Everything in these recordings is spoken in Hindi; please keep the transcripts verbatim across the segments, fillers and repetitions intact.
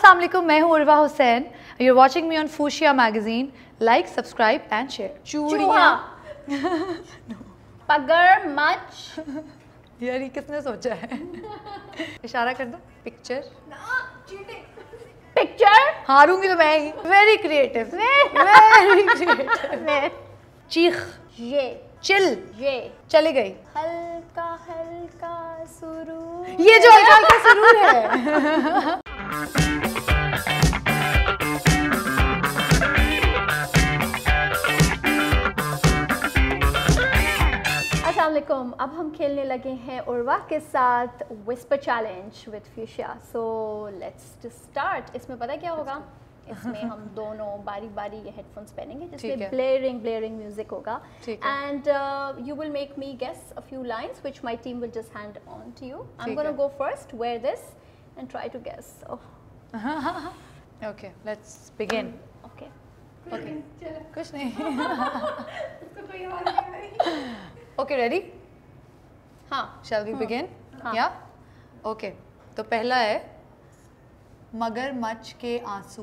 अस्सलाम वालेकुम, मैं हूँ Urwa Hussain. You are watching me on Fuchsia magazine. Like, subscribe and share. चूड़ियाँ, पगर, मच। यार ये किसने सोचा है? इशारा कर दो। पिक्चर। पिक्चर। हारूंगी तो मैं ही। Very creative, very creative. चीख। ये। चिल। ये। चली गई। हल्का हल्का सुरूर। ये जो हल्का हल्का सुरूर है। अस्सलामुअलैकुम। अब हम खेलने लगे हैं उर्वा के साथ whisper challenge with Fuchsia. So let's start. इसमें पता क्या होगा? इसमें हम दोनों बारी बारी ये हेडफोन्स पहनेंगे जिसमें ब्लेयरिंग ब्लेयरिंग म्यूजिक होगा and you will make me guess a few lines which my team will just hand on to you. I am gonna go first, wear this and try to guess. Okay, let's begin. Okay okay, कुछ नहीं। Okay, ready? हाँ, shall we begin? Yeah okay, तो पहला है मगरमच्छ के आंसू।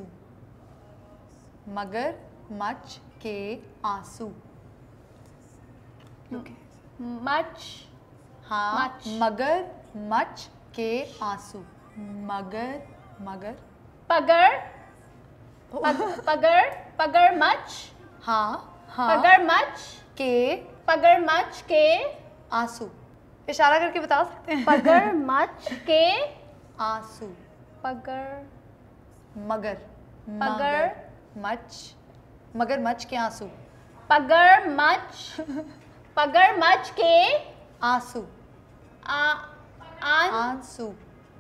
मगरमच्छ के आंसू। ओके, मच। हाँ, मच। मगरमच्छ के आंसू। मगर मगर पगर। पग, पगर पगर मच। हाँ हाँ, पगर मच के पगर मच के आंसू। इशारा करके बता सकते हैं? पगर मच के आंसू। पगर मगर पगर मच मगरमच्छ के आंसू। पगर मच पगर मच के आंसू। आ, आन, आंसू।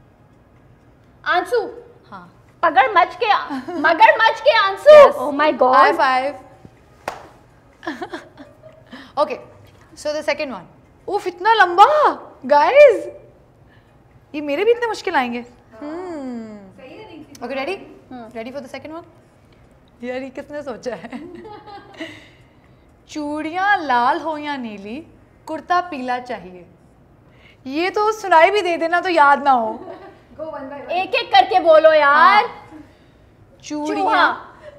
आंसू। हाँ, पगर मच के मगर मच के आंसू। Oh my God. High five. Okay, so the second one. उफ, इतना लंबा गाइस, ये मेरे भी इतने मुश्किल आएंगे। Okay, ready? Ready for the second one? यार ये किसने सोचा है? चूड़ियाँ लाल हो या नीली, कुर्ता पीला चाहिए। ये तो सुनाई भी दे देना तो याद ना हो। एक एक करके बोलो यार। चूड़ियाँ।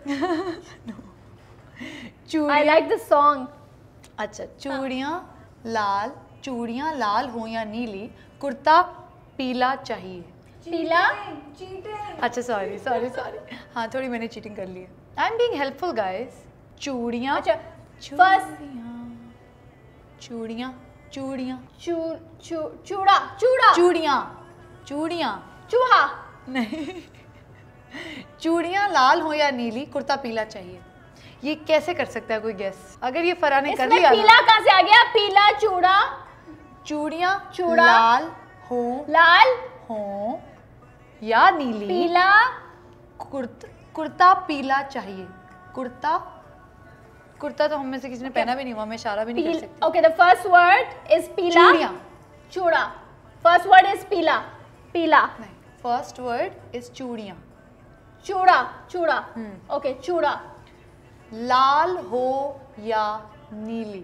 I like this song. अच्छा, चूड़ियाँ लाल, चूड़ियाँ लाल हो या नीली, कुर्ता पीला चाहिए। पीला। अच्छा, सॉरी सॉरी सॉरी हाँ, थोड़ी मैंने चीटिंग कर ली है। I am being helpful guys. चूड़ियाँ। अच्छा, फर्स्ट चूड़ियाँ चूड़ियाँ चू चू चूड़ा चूड़ा चूड़ियाँ चूड़ियाँ चूहा। नहीं, चूड़ियाँ लाल हो या नीली, कुर्ता पीला चाहिए। ये कैसे कर सकता है कोई गेस? अगर ये फराह ने कर लिया। पीला कहाँ से आ गया? पीला चूड़ा। चूड़ियाँ चूड़ा लाल हो लाल हो या नीली, पीला कुर्ता कुर्ता पीला चाहिए। कुर्ता कुर्ता तो हम में से किसी ने पहना भी नहीं हुआ, मैं इशारा भी नहीं कर सकती। Okay, the first word is पीला। चूड़ियाँ। चूड़ा। फर्स्ट वर्ड इज पीला। पीला नहीं, फर्स्ट वर्ड इज चूड़ियाँ। चूड़ा चूड़ा। ओके, चूड़ा। लाल हो या नीली।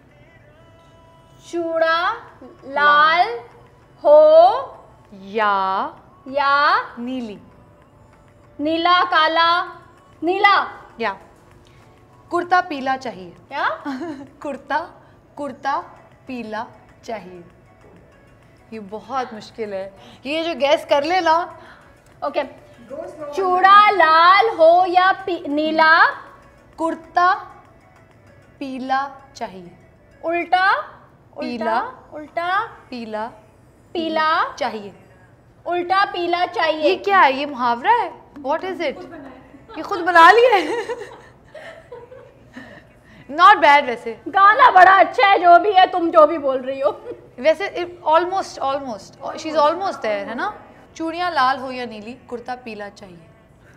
चूड़ा लाल हो या या नीली। नीला काला नीला। या कुर्ता पीला चाहिए। क्या? कुर्ता कुर्ता पीला चाहिए। ये बहुत मुश्किल है, ये जो गैस कर ले ना। ओके, चूड़ा लाल हो या नीला, कुर्ता पीला चाहिए। उल्टा पीला उल्टा पीला पीला चाहिए। उल्टा पीला चाहिए। ये क्या है? ये मुहावरा है? What is it? ये खुद बना लिया है। Not bad. वैसे गाना बड़ा अच्छा है, जो भी है, तुम जो भी बोल रही हो। वैसे almost almost she is almost there, है ना? चूड़ियाँ लाल हो या नीली, कुर्ता पीला चाहिए।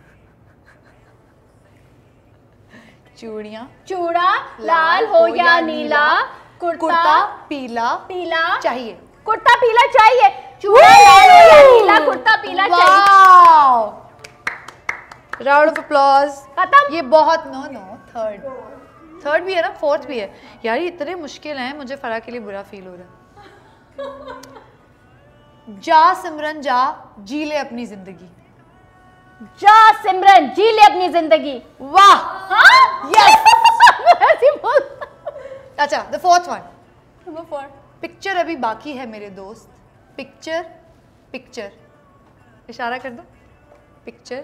चूड़ियाँ चूड़ा लाल हो या नीला, कुर्ता पीला पीला चाहिए। कुर्ता पीला चाहिए। चूड़ा लाल हो या नीला, कुर्ता पीला चाहिए। Round of applause. खत्म। ये बहुत नो नो थर्ड थर्ड भी है ना, फोर्थ भी है यार। ये इतने मुश्किल हैं, मुझे फराह के लिए बुरा फील हो रहा है। जा सिमरन जा, जी ले अपनी जिंदगी। जा सिमरन, जी ले अपनी जिंदगी। वाह, हाँ यस। ऐसी बोल। अच्छा, the fourth one. Number four. Picture अभी बाकी है मेरे दोस्त, पिक्चर पिक्चर, इशारा कर दो, पिक्चर।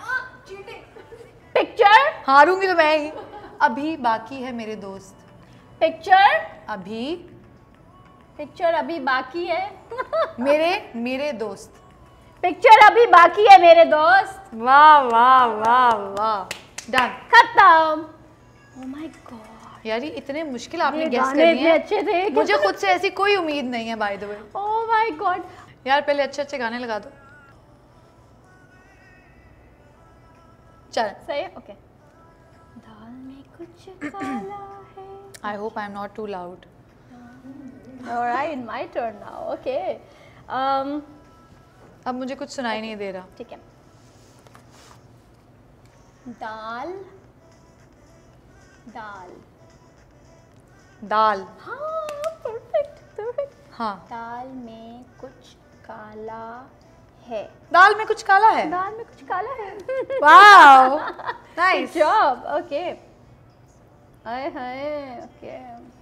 पिक्चर, हारूंगी तो मैं ही। अभी बाकी है मेरे दोस्त, पिक्चर, अभी पिक्चर अभी बाकी है। मेरे मेरे दोस्त। पिक्चर अभी बाकी है मेरे दोस्त। वाह वाह वाह वाह, डन, खत्म। ओह माय गॉड यार ये इतने मुश्किल आपने ये गेस कर गाने लिए इतने अच्छे थे हैं, मुझे खुद से ऐसी कोई उम्मीद नहीं है by the way. Oh my God. यार पहले अच्छे अच्छे गाने लगा दो। चल, सही है, ओके। दाल में कुछ काला है। I hope I am not too loud. Alright, my turn now, okay. um अब मुझे कुछ सुनाई नहीं दे रहा। ठीक है। दाल, दाल, दाल, हाँ परफेक्ट परफेक्ट। हाँ, दाल में कुछ काला है। दाल में कुछ काला है। दाल में कुछ काला है। Wow, nice job, okay. हाय हाय, ओके।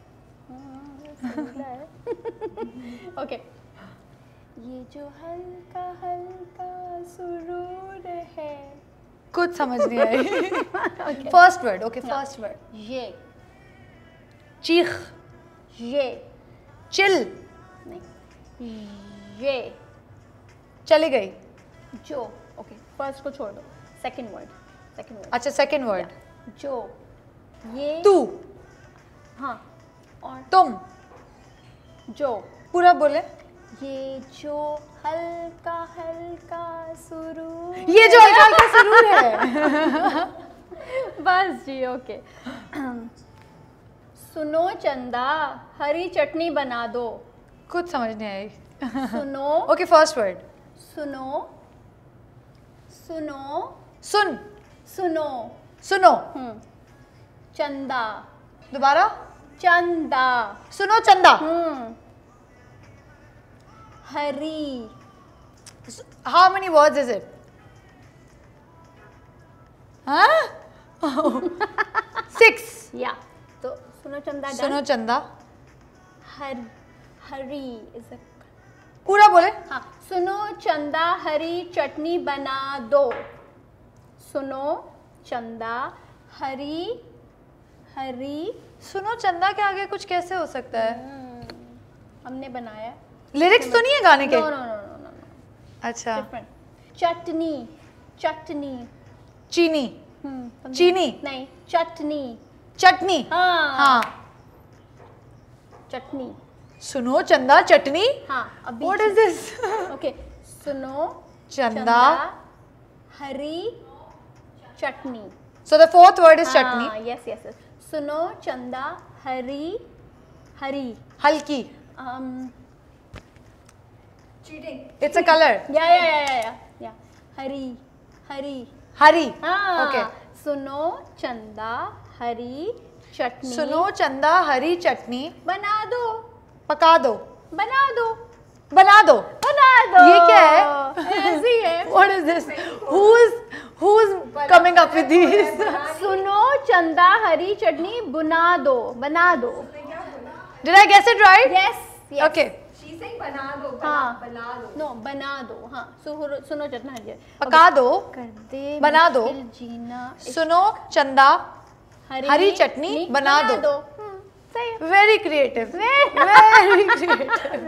ओके। ये जो हल्का हल्का सुरूर है। कुछ समझ नहीं आई। First word, okay, first word. ये, चीख, ये, चिल, नहीं, ये, चली गई। जो, ओके, फर्स्ट को छोड़ दो, सेकंड वर्ड, सेकंड वर्ड। अच्छा, सेकंड वर्ड। जो, ये, तू, हाँ, और तुम, जो, पूरा बोले। ये जो हल्का हल्का सुरूर, ये जो हल्का हल्का सुरूर है। बस जी, ओके। सुनो चंदा, हरी चटनी बना दो। कुछ समझ नहीं आई। सुनो, ओके, फर्स्ट वर्ड। सुनो, सुनो, सुन, सुनो, सुनो, हम्म, चंदा, दोबारा। चंदा, सुनो चंदा। हम्म, हरी, how many words is it? हाँ, सिक्स। या तो सुनो चंदा, done? सुनो चंदा, हर, हरी इज अ, पूरा बोले। हाँ, सुनो चंदा हरी चटनी बना दो। सुनो चंदा हरी, हरी, सुनो चंदा के आगे कुछ कैसे हो सकता है? हम्म, हमने बनाया। लिरिक्स तो नहीं है गाने के? No no no no no, अच्छा, डिफरेंट। चटनी, चटनी, चीनी, हम्म, समझे? चीनी, नहीं, चटनी, चटनी। हाँ हाँ, चटनी, सुनो चंदा चटनी। हाँ अभी। What is this? ओके, सुनो चंदा, हरी चटनी। So the fourth word is chutney. Yes yes yes. सुनो चंदा हरी, हरी, हल्की, um इट्स अ कलर। या या या या या या हरी, हरी, हरी। हाँ ओके, सुनो चंदा हरी चटनी सुनो चंदा हरी चटनी बना दो, पका दो, बना दो, बना दो। बना दो। ये क्या है? ऐसे ही है। What is this? Who's who's coming up with these? सुनो चंदा हरी चटनी बुना दो, बना दो। Did I guess it right? Yes yes. Okay. बना दो, हाँ, बना दो। नो बना दो, हाँ सुनो सुनो चटना हरी पका दो, कर दे बना दो। मुश्किल जीना इस सुनो चंदा हरी, हरी चटनी बना दो। हम्म, सही है। Very creative. Very creative.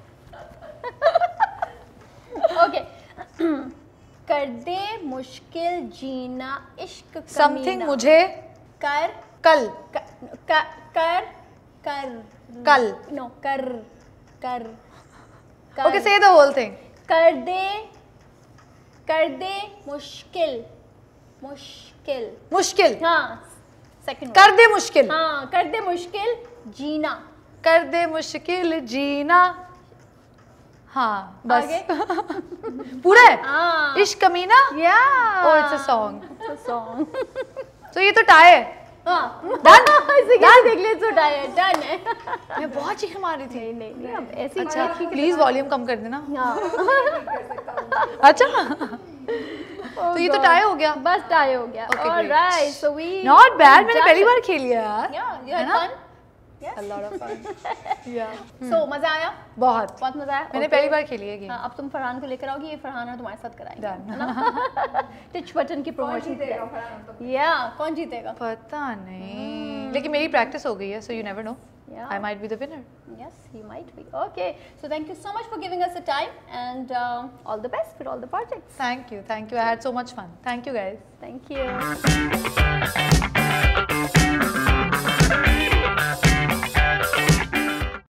Okay. कर दे मुश्किल जीना इश्क Something कमीना। मुझे कर कल कर कर कर कर कल। नो कर कर कर Okay, say the whole thing. कर दे, कर दे मुश्किल, मुश्किल, मुश्किल, हाँ सेकंड कर दे मुश्किल, हाँ कर दे मुश्किल जीना। कर दे मुश्किल जीना। हाँ बस आगे? पूरा है। हाँ इश्क कमीना। या Oh, it's a song. Song. तो ये तो टाई है। हाँ Done? ऐसे कैसे देख ले तो डन है। मैं बहुत चीख मार रही थी। नहीं नहीं नहीं अब ऐसी अच्छा चीखी के प्लीज वॉल्यूम कम कर देना। हाँ अच्छा तो ये तो टाई हो गया। बस टाई हो गया। Okay, great. Alright so we not bad, मैंने पहली बार खेली है यार। या यू है हैड ना? Fun A lot of fun. Yeah. So मजा आया बहुत बहुत मजा आया। मैंने Okay. पहली बार खेली है गेम। हाँ, अब तुम फरहान को लेकर आओगी, ये फरहान और तुम्हारे साथ कराएंगे Done. है ना? टिच बटन की प्रमोशन या कौन जीतेगा? पता नहीं लेकिन मेरी प्रैक्टिस हो गई है so you never know Yeah. I might be the winner Yes, he might be. Okay, so thank you so much for giving us the time and uh, all the best for all the projects. Thank you thank you I had so much fun thank you guys Thank you.